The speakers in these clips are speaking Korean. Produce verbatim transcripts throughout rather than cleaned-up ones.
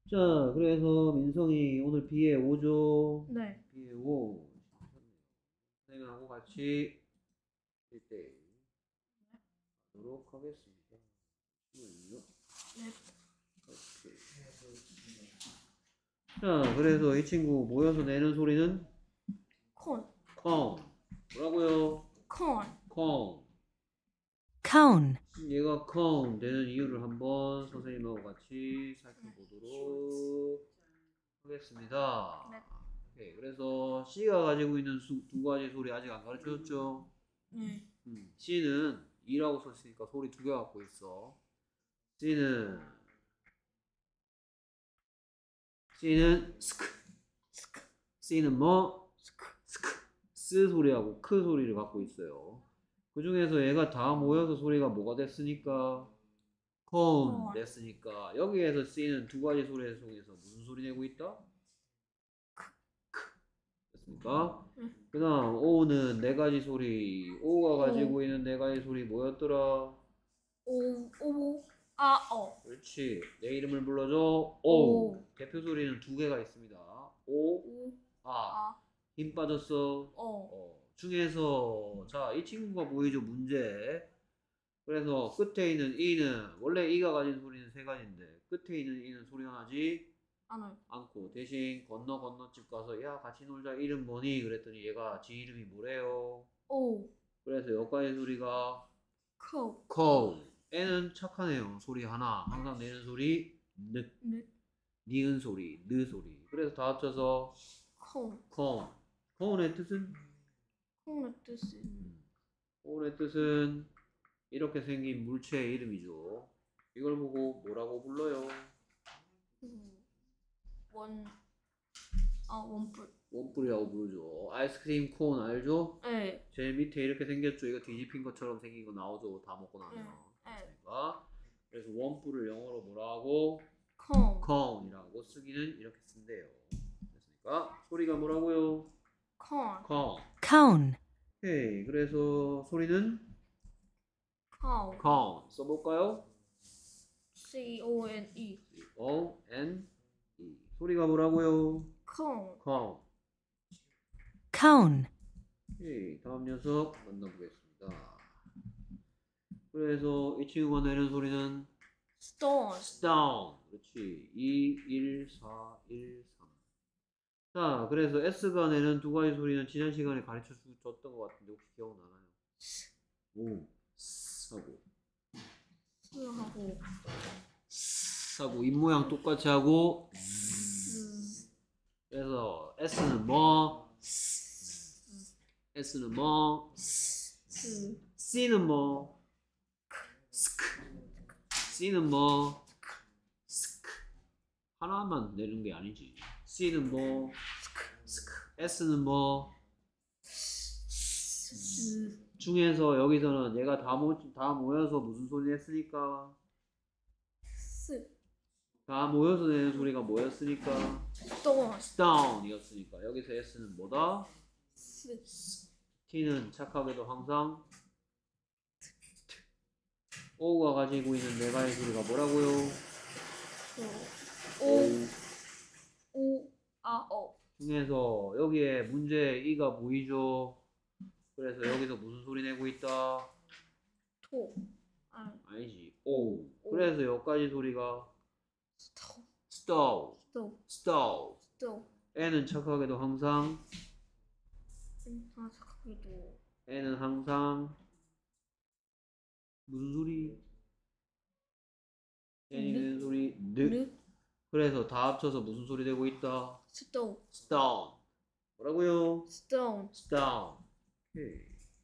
자, 그래서 민성이 오늘 B에 오죠? 네. B에 오. 선생님하고 같이 일 대 하도록 하겠습니다. 잠시만요. 네. 오케이. 자, 그래서 이 친구 모여서 내는 소리는 콘. 콩. 뭐라고요? 콘. 콩. cone, 얘가 콩 되는 이유를 한번 선생님하고 같이 살펴보도록 하겠습니다. 네. 오케이. 그래서 C가 가지고 있는 수, 두 가지 소리 아직 안 가르쳐줬죠? 네. 음, C는 이라고 썼으니까 소리 두 개 갖고 있어. C는 C는 스크. C는 뭐? 스크. 스 소리하고 크 소리를 갖고 있어요. 그 중에서 얘가 다 모여서 소리가 뭐가 됐으니까? 콘 됐으니까 여기에서 C는 두 가지 소리 속에서 무슨 소리 내고 있다? 됐습니까? 그 다음 O는 네 가지 소리. O가 가지고 있는 네 가지 소리 뭐였더라? 오, 오, 아, 어. 그렇지. 내 이름을 불러줘. O. 오. 대표 소리는 두 개가 있습니다. O, 오, 아. 아, 힘 빠졌어. 어. 어. 중에서 자, 이 친구가 보이죠, 문제. 그래서 끝에 있는 E는 원래 E가 가진 소리는 세 가지인데 끝에 있는 E는 소리가 나지 안 와요. 않고 대신 건너 건너 집 가서 야 같이 놀자 이름 뭐니? 그랬더니 얘가 지 이름이 뭐래요? 오, 그래서 여기까지 소리가 코. 코. 애는 착하네요. 소리 하나 항상 내는 소리 느. 네. 니은 소리 느 소리. 그래서 다 합쳐서 콘. 콘. 콘의 뜻은? 콘의 뜻이. 콘의 뜻은 이렇게 생긴 물체의 이름이죠. 이걸 보고 뭐라고 불러요? 원, 아, 원뿔. 원뿔이라고 부르죠. 아이스크림 콘 알죠? 네. 제일 밑에 이렇게 생겼죠. 이거 뒤집힌 것처럼 생긴 거 나오죠. 다 먹고 나면. 네. 그러니까 그래서 원뿔을 영어로 뭐라고? 콘. 콘이라고 쓰기는 이렇게 쓴대요. 됐습니까? 소리가 뭐라고요? 콘. 콘. cone, 오케이. 그래서 소리는 콘. 콘. 써볼까요? C O N E. O N E. 소리가 뭐라고요? 콘. 콘. cone, 오케이. 다음 녀석 만나보겠습니다. 그래서 이 친구가 내는 소리는 스톤. stone. 그렇지. 이, 일, 사, 일, 삼. 자, 그래서 S가 내는 두 가지 소리는 지난 시간에 가르쳐 줬던 것 같은데 혹시 기억나나요? 오, 스 하고 스하고. 스 하고 입 모양 똑같이 하고 스. 그래서 S는 뭐? S는 뭐? 스. C는 뭐? 스크. C는 뭐? 스크. 하나만 내는 게 아니지. C는 뭐? 스크. S는 뭐? 스. 중에서 여기서는 얘가 다, 모, 다 모여서 무슨 소리 냈으니까? 스. 다 모여서 내는 소리가 뭐였으니까? 스톤. stone 이었으니까 여기서 S는 뭐다? 스. T는 착하게도 항상 O가 가지고 있는 네 가지 소리가 뭐라고요? 오. 오. 아, 어. 중에서 여기에 문제 E가 보이죠? 그래서 여기서 무슨 소리 내고 있다? 토. 아, 아니지. O. 그래서 여기까지 소리가 스토. stove, 스토. stove. 스토. 애는 착하게도 항상 아, 착하게도. 애는 항상 무슨 소리? 애니 내는 소리 느. 르. 그래서 다 합쳐서 무슨 소리 되고 있다? 스토. stone. 뭐라고요? 스톤. stone. 오케이.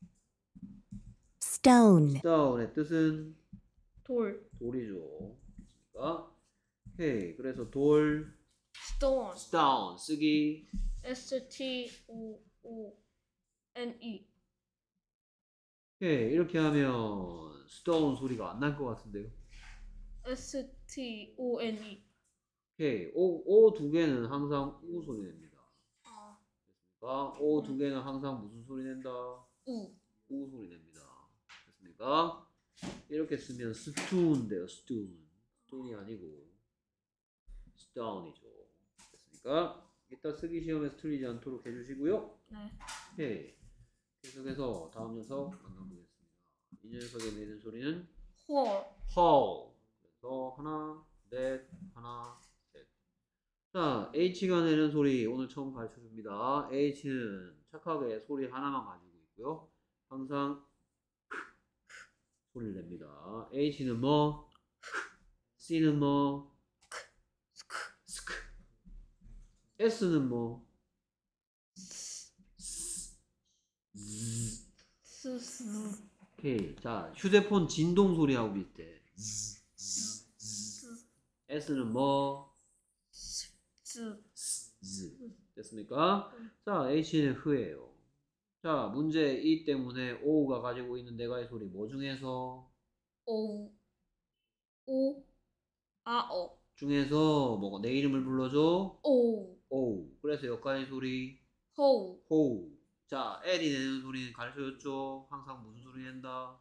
stone, stone의 뜻은 돌. 돌이죠. 그러니까 오케이. 그래서 돌 스톤. stone 쓰기 S T O O N E. 오케이. 이렇게 하면 stone 소리가 안 날 것 같은데요. S T O N E. 오케이. O, O 두 개는 항상 우 소리 냅니다. 아, 됐습니까? O 두 개는 항상 무슨 소리 낸다? 우. 우 소리 냅니다. 됐습니까? 이렇게 쓰면 스툰 돼요. 스툰. 스툰이 아니고 sit down이죠. 됐습니까? 이따 쓰기 시험에서 틀리지 않도록 해주시고요. 네. 오케이. 계속해서 다음 녀석 만나보겠습니다. 이 녀석의 내는 소리는 홀. 헐. 그래서 하나, 넷, 하나, 셋. 자, H가 내는 소리 오늘 처음 가르쳐 줍니다. H는 착하게 소리 하나만 가지고 있고요. 항상 소리를 냅니다. H는 뭐? C는 뭐? 스크. S는 뭐? 스스. 오케이. 자, 휴대폰 진동 소리하고 비슷해. S는 뭐? 스. 즈. 됐습니까? 자, H는 흐예요. 자, 문제 이 때문에 O가 가지고 있는 네가지 소리 뭐 중에서? 오. 오. 아, 어. 중에서 뭐가 내 이름을 불러줘? 오. O. 그래서 여기까지 소리 호. 호. 자, L이 내는 소리는 가르쳐줬죠? 항상 무슨 소리 낸다?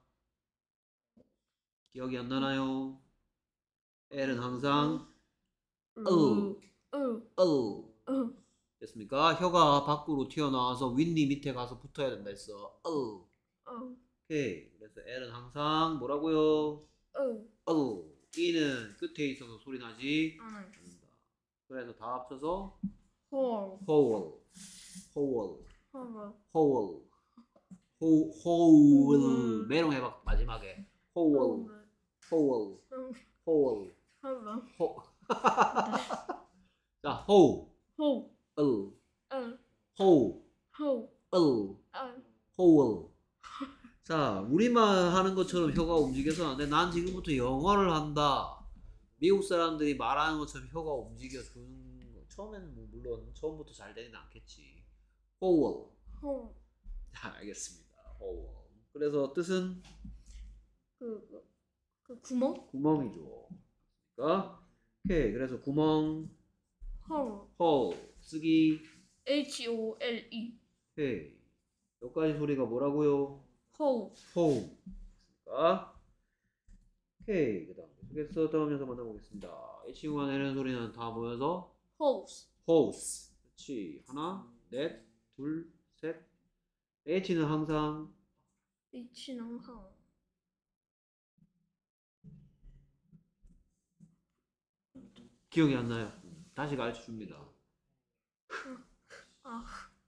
기억이 안 나나요? L은 항상 으. 으. 으. 으. 됐습니까? 혀가 밖으로 튀어나와서 윗니 밑에 가서 붙어야 된다 했어. 으. 으. 오케이. 그래서 L은 항상 뭐라고요? 으. 으. E는 끝에 있어서 소리 나지 응. 않는다. 그래서 다 합쳐서 홀. 호월, 호월, 홀. 호월, 호, 호월. 메롱 해봐 마지막에. 호월, 호월, 응. 호월, 홀. 호. 자, 호, 호. 을, 으. 호, 호. 을, 으. 호월. 자, 우리만 하는 것처럼 혀가 움직여서 안 돼. 난 지금부터 영어를 한다. 미국 사람들이 말하는 것처럼 혀가 움직여 주는 거. 처음에는 뭐 물론 처음부터 잘 되진 않겠지. 호월. 호. 자, 알겠습니다. 호월. 그래서 뜻은 그, 그, 그 구멍? 구멍이죠. 그러니까 오케이. 그래서 구멍, 홀. 홀, 쓰기. H O L E. 오케이. 여기까지 소리가 뭐라고요? 호. 호. 그러니까 오케이. 그 다음 계속해서 다음 녀석 만나보겠습니다. 이 친구가 내는 소리는 다 모여서 호스. 호스. 그렇지. 하나, 넷, 둘, 셋. H는 항상 H는 항. 기억이 안 나요. 다시 가르쳐 줍니다. 아.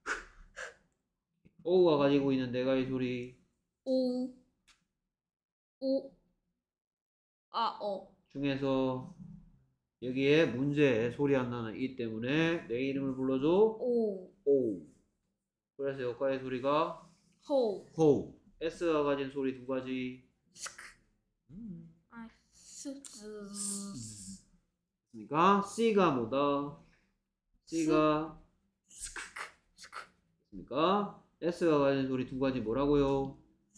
O가 가지고 있는 네 가지 소리 오. 오. 아, 어. 중에서 여기에 문제에 소리 안 나는 이 때문에 내 이름을 불러줘. 오. O. 그래서 여기까지 소리가 호. 호. S가 가진 소리 두 가지. 스크. 음. 아, 스즈. 그러니까 C가 뭐다? C가 스크. 스크. 그러니까 S가 가진 소리 두 가지 뭐라고요?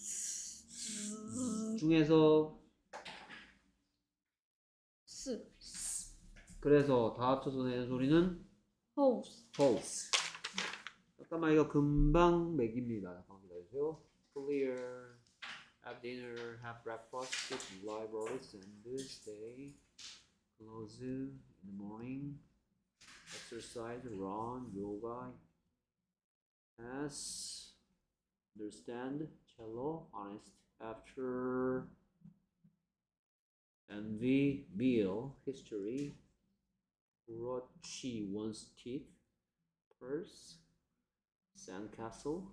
스. 중에서 스. 그래서 다 합쳐서 내는 소리는 호스. house. 잠깐만 이거 금방 맥입니다. 잠깐 기다려주세요. Clear. Have dinner. Have breakfast. Sit in libraries and stay. Close in the morning. Exercise. Run. Yoga. As. Understand. Cello. Honest. After. Envy. Meal. History. Rochi one's teeth. Purse. Sandcastle.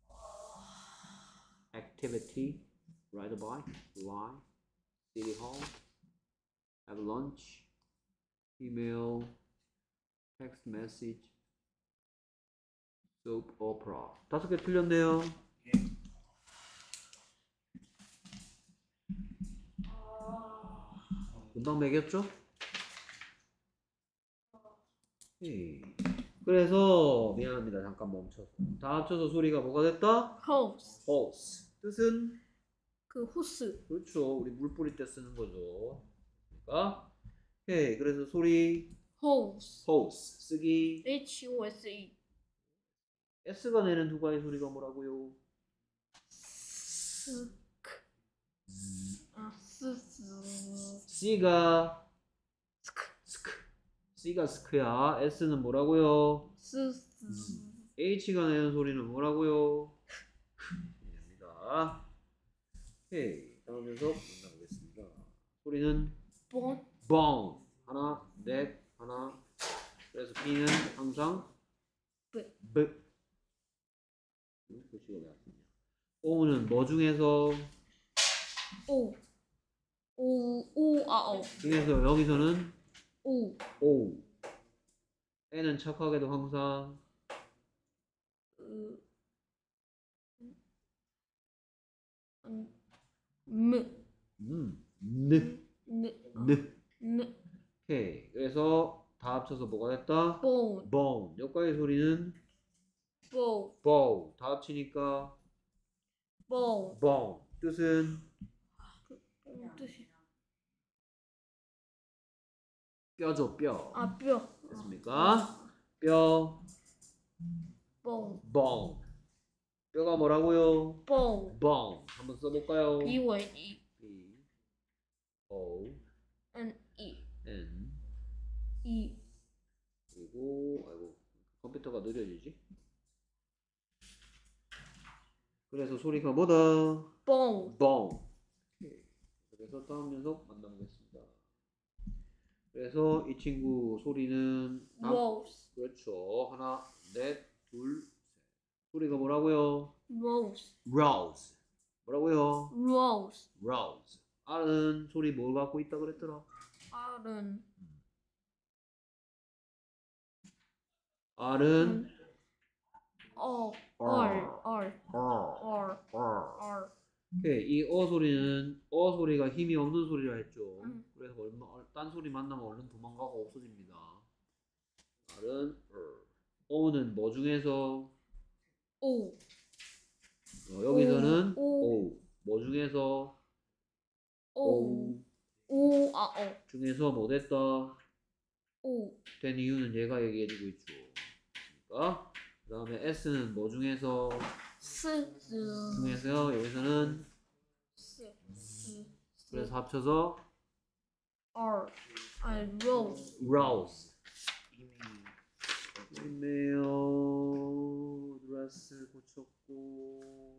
Activity. Ride a bike. Lie. City hall. Have lunch. Email. Text message. Soap opera. 다섯 개 틀렸네요. 금방 매겼죠? 예. 그래서 미안합니다. 잠깐 멈춰서. 다 합쳐서 소리가 뭐가 됐다? 호스. 호스. 뜻은 그 호스. 그렇죠. 우리 물 뿌릴 때 쓰는 거죠. 그러니까 오케이. 그래서 소리 호스. 호스 쓰기. H O S E. S가 내는 두 가지 소리가 뭐라고요? 스. 아, 스스. C가 스크. 스크 C가 스크야. S는 뭐라고요? 스, 스. H가 내는 소리는 뭐라고요? 입니다. 오케이. 다음 녀석 만나보겠습니다. 소리는 본, bone. 하나, 넷, 하나. 그래서 B는 항상 B. B. 음, 글씨가 왜 안 쓰냐. O는 뭐 중에서? 오. 오, 오, 아, 오. 중에서 여기서는 오. O. N은 착하게도 항상 으, 음, 무, 음, N. 느, N. 느, 오케이. 그래서 다 합쳐서 뭐가 됐다? 본, bone. 여기까지 소리는 보, bow. 다 합치니까 본. bone. 뜻은 음, 뜻이. 뼈죠, 뼈. 아, 뼈. 됐습니까? 뼈, 본, bone. 뼈가 뭐라고요? 본. bone. 한번 써볼까요? B, Y, E, B, O, N, E, N. E. 그리고 아이고 컴퓨터가 느려지지? 그래서 소리가 뭐다? 본, bone. 오케이. 그래서 다음 녀석 만나보겠습니다. 그래서 이 친구 소리는 다- 로스, 그렇죠. 하나, 넷, 둘, 셋. 소리가 뭐라고요? 로스, rose. 뭐라고요? 로스. rose. R은 소리 뭘 갖고 있다 그랬더라? R은, R은 어, R. R, R, R. R, R. R. 오케이. 이 어 소리는 어 소리가 힘이 없는 소리라 했죠. 음. 그래서 얼마 얼- 딴 소리 만나면 얼른 도망가고 없어집니다. R은 R. O는 뭐 중에서? O, 어, 여기서는 오. O. 뭐 중에서? O, O, 아, O, 중에서 뭐 됐다? O. 된 이유는 얘가 얘기해주고 있죠. 그러니까 그 다음에 S는 뭐 중에서? 스, 스, 중에서요. 여기서는 스, 스, 그래서 합쳐서 R, 아, rose. rouse. 이메요 드레스 고쳤고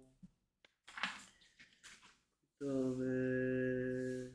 그 다음에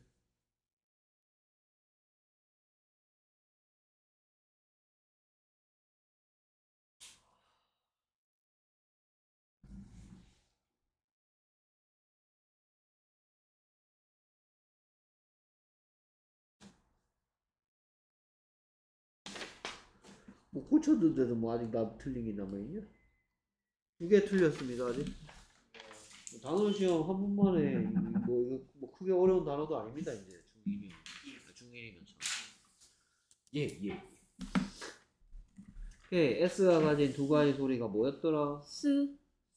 뭐 고쳤는데도 뭐 아직 나 틀린 게 남아있냐? 두 개 틀렸습니다 아직. 단원 시험 한 번만에 뭐 이거 뭐 크게 어려운 단어도 아닙니다 이제 중이면 중일이면 참. 예 예. 오케이. S가 가진 두 가지 소리가 뭐였더라? 스,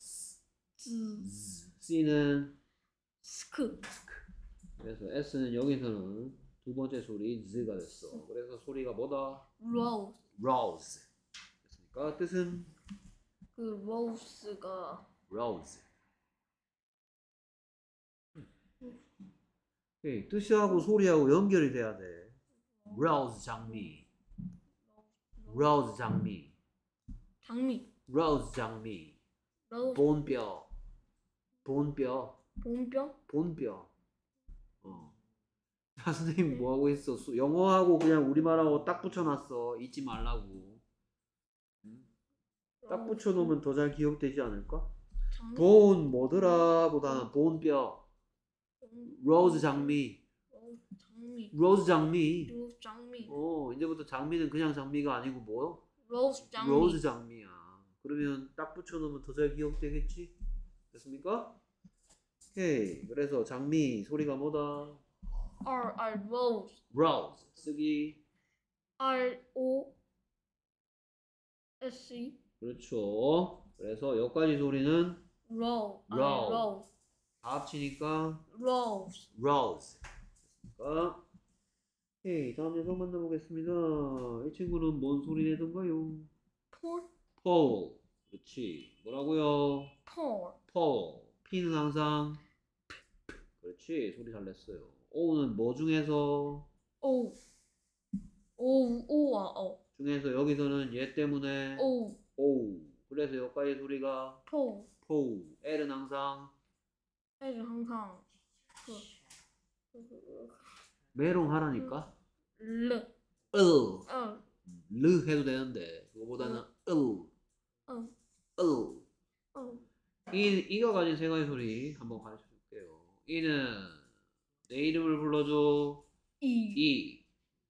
즈, C는 스크. 그래서 S는 여기서는 두 번째 소리 Z가 됐어. 그래서 소리가 뭐다? rose. Rose. 됐습니까? 뜻은 그 rose가 Rose. 오케이. 뜻하고 소리하고 연결이 돼야 돼. Rose 장미. Rose 장미. 장미. Rose 장미. rose. 본뼈. 본뼈. 본병. 본뼈. 어. 야, 선생님 뭐 하고 있어? 수- 영어하고 그냥 우리말하고 딱 붙여놨어. 잊지 말라고. 응? 딱 붙여놓으면 더 잘 기억되지 않을까? 장미. 본 뭐더라 보다는 본뼈. 본- 로즈 장미. rose, 장미. 로즈 장미. rose 장미. 어, 이제부터 장미는 그냥 장미가 아니고 뭐? rose 장미. 로즈 장미야. 그러면 딱 붙여놓으면 더 잘 기억되겠지? 됐습니까? 오케이. 그래서 장미 소리가 뭐다? R, R, rose. 로즈 쓰기. R, O, S, E. 그렇죠. 그래서 여기까지 소리는 row. R, row. row. 다 합치니까 rose. rose. 됐습니까? 오케이. 다음 녀석 만나보겠습니다. 이 친구는 뭔 소리 내던가요? Paul, pole. 그렇지. 뭐라고요? Paul. pole. P는 항상 그렇지. 소리 잘 냈어요. O는 뭐 중에서? O, O, 오, 오와 어. 중에서 여기서는 얘 때문에 오, 오. 그래서 여기까지 소리가 포. 포. L은 항상 애를 항상 그, 그, 그, 메롱 하라니까. 르, 으. 어, 르 해도 되는데 그거보다는 으. 어, 으. 어. 이, 이가 가진 세 가지 소리 한번 가르쳐 줄게요. 이는 내 이름을 불러줘. 이, 이.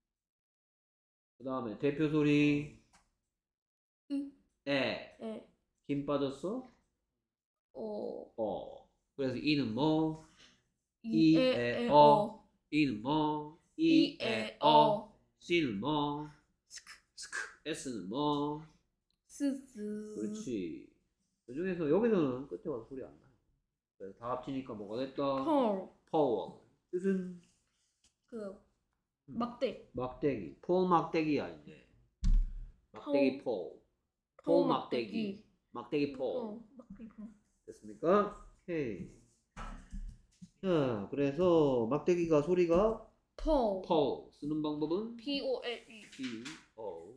그 다음에 대표 소리 으, 에. 에, 김 빠졌어? 어, 어. 그래서 이는 뭐? 이, 이, 에, 에, 에, 어. 어. 이는 뭐? 이, 이, 에, 에, 어. 어. C는 뭐? 스크. S는 뭐? 스스. 그렇지. 그 중에서 여기서는 끝에 와서 소리 안 나요. 그래서 다 합치니까 뭐가 됐다? 펄. 파워. 뜻은 그, 막대. 막대기. 포 막대기야 이제. 막대기 포. 포 막대기. 막대기 포. 어, 막대기 포. 됐습니까? 오케이. 자, 그래서 막대기가 소리가 포. 포. 쓰는 방법은 P O L E. P O.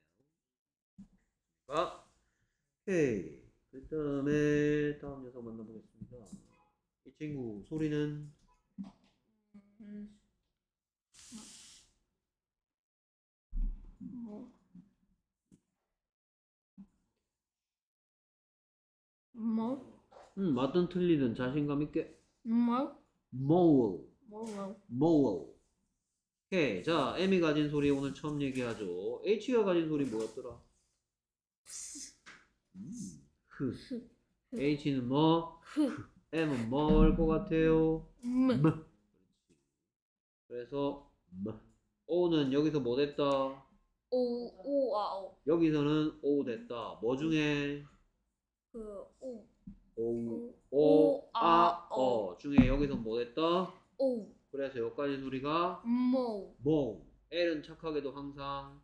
아, 오케이. 그 다음에 다음 녀석 만나보겠습니다. 이 친구 소리는 음. 뭐. 뭐? 음, 맞든 틀리든 자신감 있게 뭐? 모을. 뭐? 모을. 오케이. 자, M이 가진 소리 오늘 처음 얘기하죠. H가 가진 소리 뭐였더라? 음, 흐. H는 뭐? 흐. M은 뭐일 것 같아요? 음. M. 그렇지. 그래서 M. O는 여기서 뭐 됐다? 오, 오, 아, 오. 여기서는 O 됐다. 뭐 중에? 그, 오. O, 오, O, 아, 아, 어 중에 여기서 뭐 됐다? 오. 그래서 여기까지 소리가 모. 뭐. L은 착하게도 항상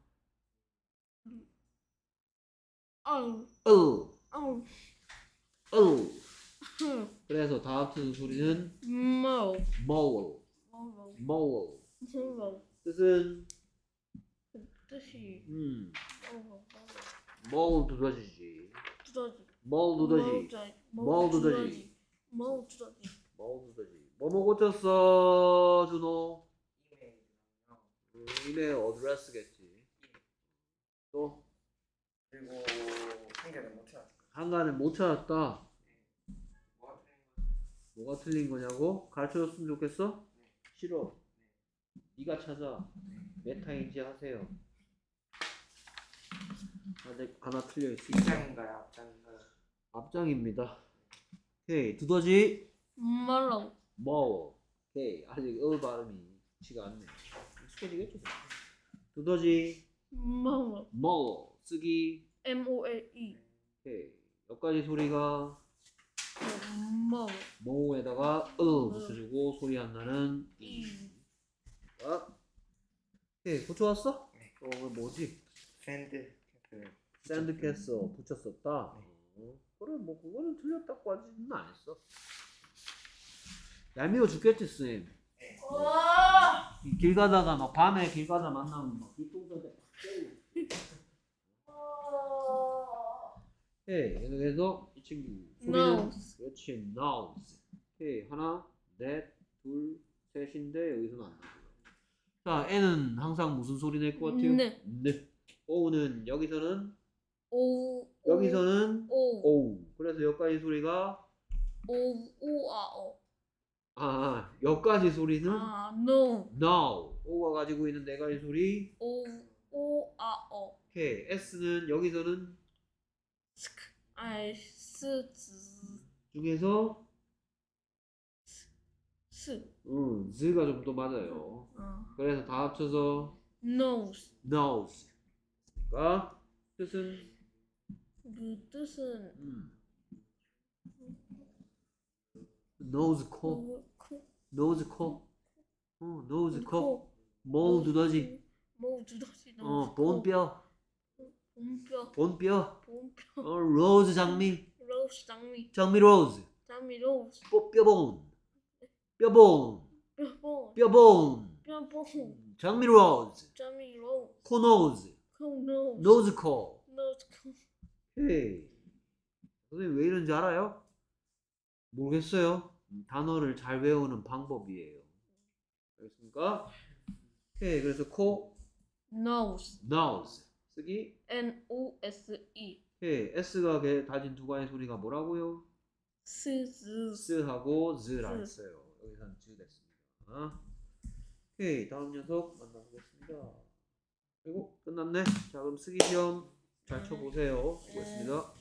아우. 으, 아우. 으. 흐. 그래서 다 합치는 소리는 모. 모을, 모. 모을. 모. 뜻은 뜻이. 음, 모. 모을 두더지지. 두더지. 모을 두더지. 뭐 두더지. 뭐 두더지. 모을 두더지. 뭐뭐 고쳤어, 준호? 음, 이메일 어드레스겠지. 또 그리고 한 개는 못 찾았어요. 한가는 못 찾았다. 뭐가 틀린 거지? 뭐가 틀린 거냐고? 가르쳐줬으면 좋겠어? 싫어. 네가 찾아. 메타 인지하세요. 아직 하나 틀려 있으니까. 뒷장인가요? 앞장인가요? 앞장입니다. 오케이. 두더지. 말로. 뭐. 오케이. 아직 어 발음이 쉽지가 않네. 익숙해지겠죠. 두더지. 뭐. 뭐. 쓰기. M O L E. 오케이. 여기까지 소리가 뭐. 모에다가 으 붙여주고 소리 안 나는 이. 아. 오케이. 고쳐왔어? 네. 어, 이거 뭐지? 샌드 그 샌드캐슬 붙였었다. 어, 그래 뭐 그거는 틀렸다고 하지는 안 했어. 얄미워 죽겠지 쌤. 네. 이길 가다가 막 밤에 길 가다 만나면 막 길동산에 팍 때리고. 예, 그래서 이 친구 소리는 Nose. 그렇지 nose. 오케이 하나, 넷, 둘, 셋인데 여기서는 안 나고요. 자, N은 항상 무슨 소리 낼 것 같아요? 네. 네. O는 여기서는 오. 여기서는 오. O. 그래서 여기까지 소리가 오. 오. 아. 오. 아, 여기까지 소리는 아. No. no. O가 가지고 있는 네 가지 소리. 오. 오. 아. 오. 오케이. S는 여기서는 스크. 아이. 스. 즈. 중에서 스. 음, Z가 좀 더 맞아요. 어. 그래서 다 합쳐서 Nose. nose. 그러니까 뜻은 그 뜻은 음. nose 코, 그, 그, nose 코, 어, nose 코, 코. 모 두더지, 뭐 두더지. 어, 본뼈, 본뼈. 본뼈, 본뼈. 어, 로즈 장미, 로스 장미. 장미 로즈, 장미 로스. 뼈, 뼈본, 뼈본, 뼈본. 뼈본, 뼈본. 장미 로즈, 점이 로우. 코 노즈, 코 노즈. 노즈 코. 노즈 코. 오케이. 선생님 왜 이런지 알아요? 모르겠어요. 음, 단어를 잘 외우는 방법이에요. 알겠습니까? 오케이. 그래서 코, nose. nose 쓰기. N O S E. 오케이. S가 개- 가진 두 가지 소리가 뭐라고요? 스, 즈. 스하고 z라 즈. 했어요. 여기서는 즈 됐습니다. 오케이. 다음 녀석 만나보겠습니다. 그리고 끝났네. 자, 그럼 쓰기 시험 잘 쳐보세요. 수고했습니다.